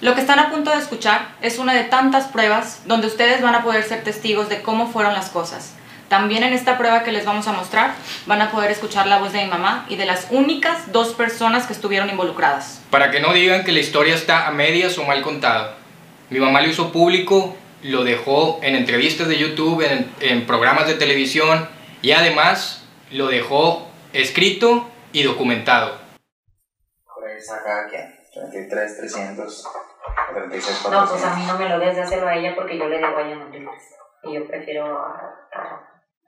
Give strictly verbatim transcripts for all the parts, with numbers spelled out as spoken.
Lo que están a punto de escuchar es una de tantas pruebas donde ustedes van a poder ser testigos de cómo fueron las cosas. También en esta prueba que les vamos a mostrar van a poder escuchar la voz de mi mamá y de las únicas dos personas que estuvieron involucradas. Para que no digan que la historia está a medias o mal contada. Mi mamá lo hizo público, lo dejó en entrevistas de YouTube, en, en programas de televisión y además lo dejó escrito y documentado. Por ahí saca, ¿qué? treinta y tres, trescientos, treinta y seis, cuatrocientos. No, pues a mí no me lo des, dáselo a ella porque yo le debo a ella no digas. Y yo prefiero pagar.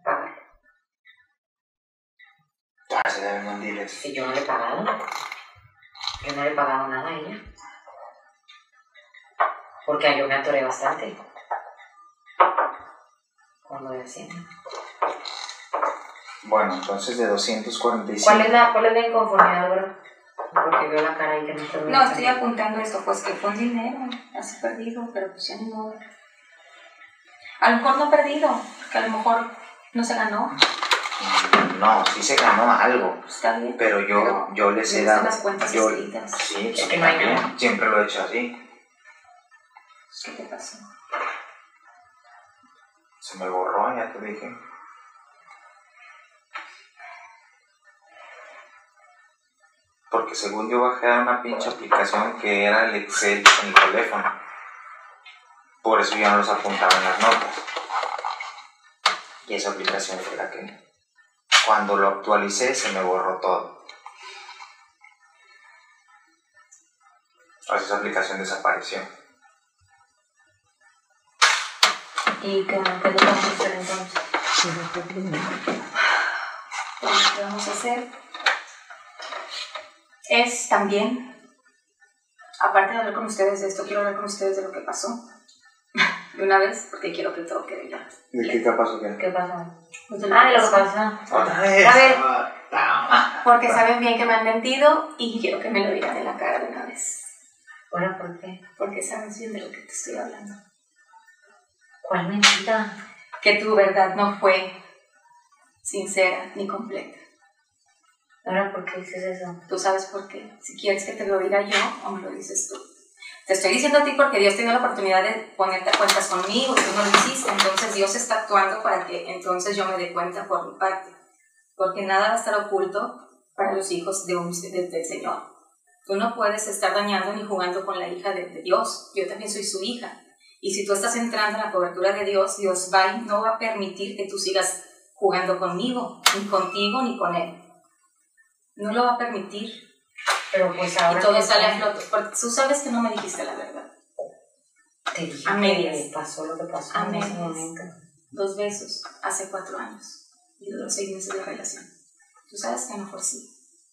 Ah, se deben mandiles. Si yo no le he pagado. Yo no le he pagado nada a ella. Porque yo me atoré bastante. Cuando de Hacienda. Bueno, entonces de doscientos cuarenta y cinco. ¿Cuál es la, cuál es la inconformidad, bro? Porque veo la cara ahí que no está. No, estoy apuntando esto, pues que fue un dinero, así perdido, pero pues ya no. A lo mejor no perdido, que a lo mejor no se ganó. No, sí se ganó algo. Está bien. Pero yo, pero yo les he dado. las cuentas yo, escritas. Sí, es que no hay nada. Siempre lo he hecho así. ¿Qué te pasó? Se me borró, ya te dije. Porque según yo bajé a una pinche aplicación que era el Excel en el teléfono. Por eso ya no los apuntaba en las notas. Y esa aplicación fue la que... Cuando lo actualicé se me borró todo. Así esa aplicación desapareció. ¿Y qué, qué es lo que vamos a hacer entonces? Pues lo que vamos a hacer es también, aparte de hablar con ustedes de esto, quiero hablar con ustedes de lo que pasó. De una vez, porque quiero que todo quede ya. ¿De qué, qué pasó? ¿Qué? ¿Qué pasó? Pues de ah, de lo que pasó. Otra vez. A ver, porque saben bien que me han mentido y quiero que me lo digan en la cara de una vez. Bueno, ¿por qué? Porque sabes bien de lo que te estoy hablando. ¿Cuál mentira? Que tu verdad no fue sincera ni completa. Ahora, ¿por qué dices eso? Tú sabes por qué. Si quieres que te lo diga yo o me lo dices tú. Te estoy diciendo a ti porque Dios tiene la oportunidad de ponerte a cuentas conmigo y tú no lo hiciste. Entonces Dios está actuando para que entonces yo me dé cuenta por mi parte. Porque nada va a estar oculto para los hijos de un, de, del Señor. Tú no puedes estar dañando ni jugando con la hija de, de Dios. Yo también soy su hija. Y si tú estás entrando en la cobertura de Dios, Dios va y no va a permitir que tú sigas jugando conmigo, ni contigo, ni con Él. No lo va a permitir. Pero pues ahora... Y todo sale a flote. Porque tú sabes que no me dijiste la verdad. Te dije a medias. Pasó lo que pasó a en medias. ese momento. Dos besos hace cuatro años. Y duró seis meses de relación. Tú sabes que no fue así.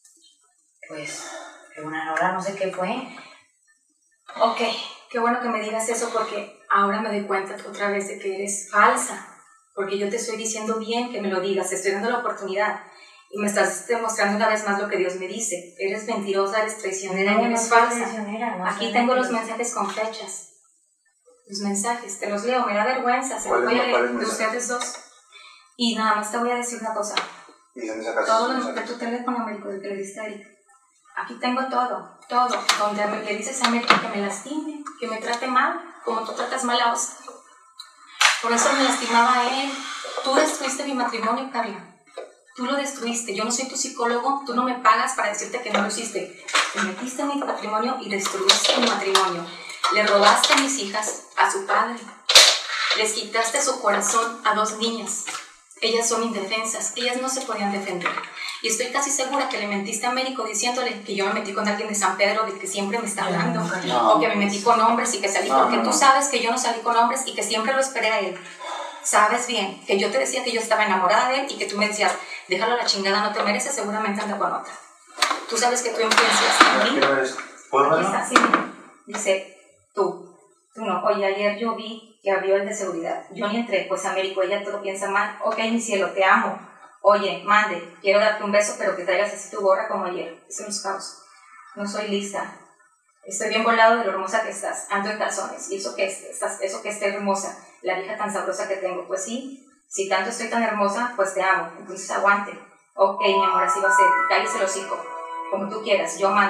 Pues, una hora no sé qué fue. Ok, qué bueno que me digas eso porque ahora me doy cuenta otra vez de que eres falsa. Porque yo te estoy diciendo bien que me lo digas, te estoy dando la oportunidad. Y me estás demostrando una vez más lo que Dios me dice. Eres mentirosa, eres traicionera no, y eres no falsa. No Aquí tengo los mensajes con fechas. Los mensajes, te los leo, me da vergüenza. Se los voy a leer de ustedes dos. Y nada más te voy a decir una cosa. Todo lo de tu teléfono, Américo, de que le diste a Erika. Aquí tengo todo, todo. Donde le dices a Américo que me lastime, que me trate mal, como tú tratas mal a Oscar. Por eso me lastimaba a él. Tú destruiste mi matrimonio, Carla. Tú lo destruiste. Yo no soy tu psicólogo. Tú no me pagas para decirte que no lo hiciste. Te metiste en mi matrimonio y destruiste mi matrimonio. Le robaste a mis hijas a su padre. Les quitaste su corazón a dos niñas. Ellas son indefensas. Ellas no se podían defender. Y estoy casi segura que le mentiste a Américo diciéndole que yo me metí con alguien de San Pedro, de que siempre me está hablando. No. O que me metí con hombres y que salí. No, porque no, no. Tú sabes que yo no salí con hombres y que siempre lo esperé a él. Sabes bien que yo te decía que yo estaba enamorada de él y que tú me decías, déjalo a la chingada, no te mereces, seguramente anda con otra. Tú sabes que tú influencias en mí. Aquí está así, dice, tú, tú no. Oye, ayer yo vi que abrió el de seguridad. Yo ni entré, pues Américo, ella todo piensa mal. Ok, mi cielo, te amo. Oye, mande, quiero darte un beso, pero que traigas así tu gorra como ayer. Eso nos causa. No soy lista. Estoy bien volado de lo hermosa que estás. Ando en calzones. Y eso que, estás, eso que esté hermosa. La vieja tan sabrosa que tengo. Pues sí, si tanto estoy tan hermosa, pues te amo. Entonces aguante. Ok, mi amor, así va a ser. Cállese el hocico. Como tú quieras, yo mando.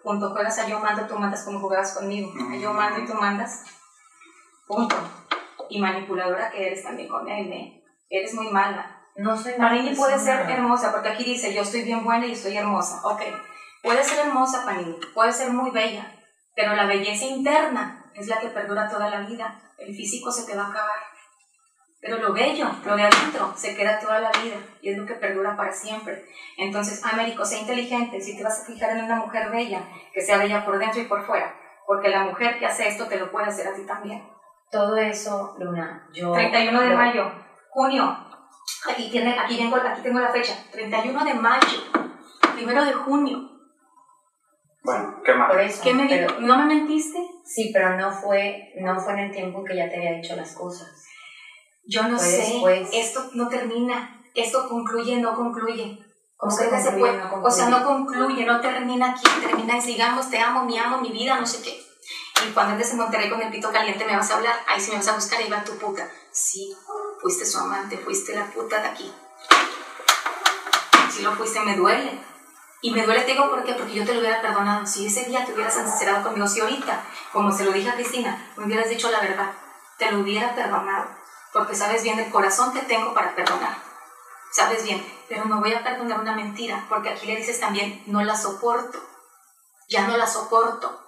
punto, juegas a yo mando, tú mandas como jugabas conmigo, a yo mando y tú mandas, punto. Y manipuladora que eres también con él, ¿eh? Eres muy mala. No soy mala. Panini puede ser hermosa, porque aquí dice, yo estoy bien buena y estoy hermosa. Ok, puede ser hermosa, Panini, puede ser muy bella, pero la belleza interna es la que perdura toda la vida. El físico se te va a acabar, pero lo bello, lo de adentro, se queda toda la vida y es lo que perdura para siempre. Entonces, Américo, sé inteligente. Si te vas a fijar en una mujer bella, que sea bella por dentro y por fuera, porque la mujer que hace esto te lo puede hacer a ti también. Todo eso, Luna, yo... treinta y uno de mayo, junio, aquí, tiene, aquí, tengo, aquí tengo la fecha, treinta y uno de mayo, primero de junio. Bueno, ¿qué más? Por eso, ¿Qué me pero, dijo? ¿No me mentiste? Sí, pero no fue, no fue en el tiempo en que ya te había dicho las cosas. Yo no fue sé, después. Esto no termina, esto concluye, no concluye. ¿Cómo que Ustedes se concluye, pueden- no concluye? O sea, no concluye, no termina aquí, termina en digamos, te amo, mi amo, mi vida, no sé qué. Y cuando andes en Monterrey con el pito caliente me vas a hablar, ahí sí me vas a buscar y va tu puta. Sí, fuiste su amante, fuiste la puta de aquí. Si lo fuiste, me duele. Y me duele, te digo, ¿por qué? Porque yo te lo hubiera perdonado. Si ese día te hubieras sincerado conmigo, si ahorita, como se lo dije a Cristina, me hubieras dicho la verdad, te lo hubiera perdonado. Porque sabes bien el corazón que tengo para perdonar. Sabes bien, pero no voy a perdonar una mentira, porque aquí le dices también, no la soporto. Ya no la soporto.